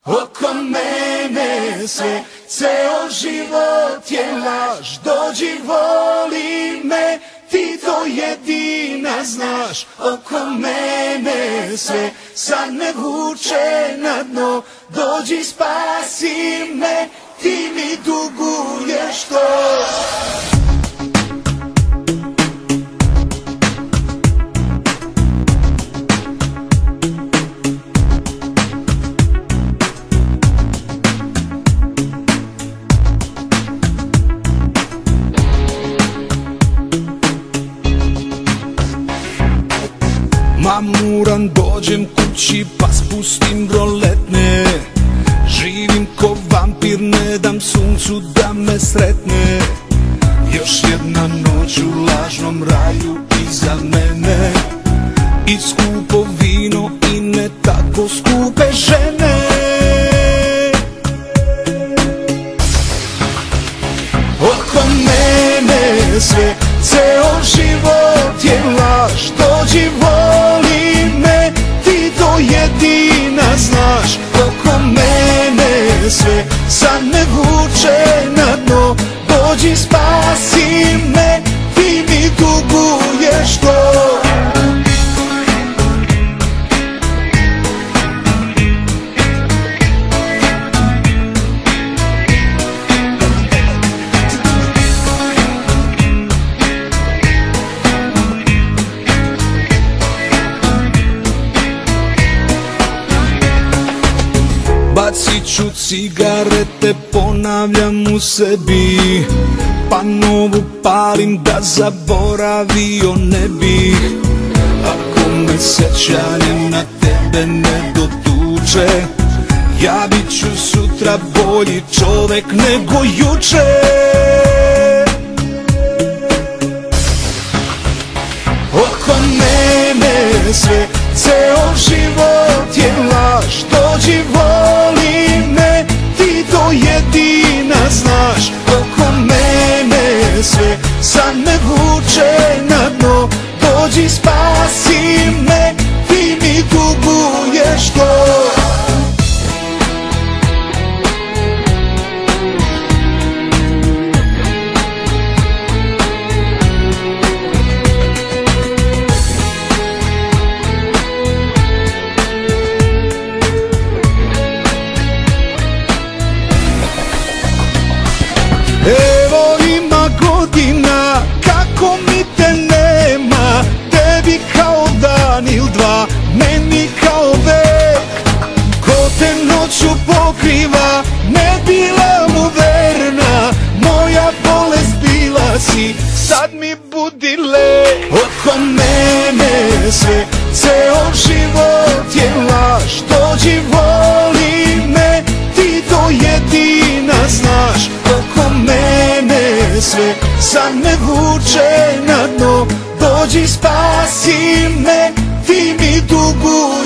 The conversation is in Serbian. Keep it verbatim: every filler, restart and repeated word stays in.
Oko mene sve, ceo život je laž. Dođi, voli me, ti to jedina znaš. Oko mene sve, sad me vuče na dno. Dođi, spasi me, ti mi duguješ to. Mamuran dođem kući pa spustim roletne. Živim ko vampir, ne dam suncu da me sretne. Još jedna noć u lažnom raju iza mene. I skupo vino i ne tako skupe žene. Oko mene sve, ceo život je laž. Dođi, voli me, ti to jedina znaš. Oko mene sve, sad me vuče na dno. Dođi, spasi me, ti mi duguješ to. Bacit ću cigarete, ponavljam u sebi, pa novu palim da zaboravio ne bih. Ako me sećanje na tebe ne dotuče, ja bit ću sutra bolji čovek nego juče. Oko mene sve, ceo život je laž. Dođi, voli me, ti to jedina znaš. Oko mene sve, sad me vuče na dno. Dođi, spasi me, ti mi duguješ to. Evo ima godina, kako mi te nema. Tebi kao dan il dva, meni kao vek. Ko te noću pokriva, ne bila mu verna. Moja bolest bila si, sad mi budi lek. Oko mene sve, ceo život je laž. Dođi, voli me, ti to jedina znaš. Oko mene sve, sad me vuče na dno. Dođi, spasi me, ti mi duguješ.